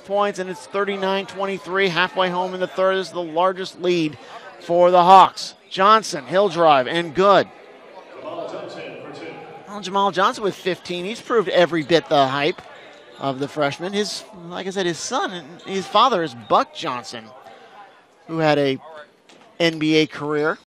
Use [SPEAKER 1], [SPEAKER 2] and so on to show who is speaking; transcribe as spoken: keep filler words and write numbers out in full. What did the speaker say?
[SPEAKER 1] points, and it's thirty-nine twenty-three. Halfway home in the third. This is the largest lead for the Hawks. Johnson, he'll drive, and good. Well, Jamal Johnson with fifteen. He's proved every bit the hype of the freshman. His, like I said, his son, his father is Buck Johnson, who had a N B A career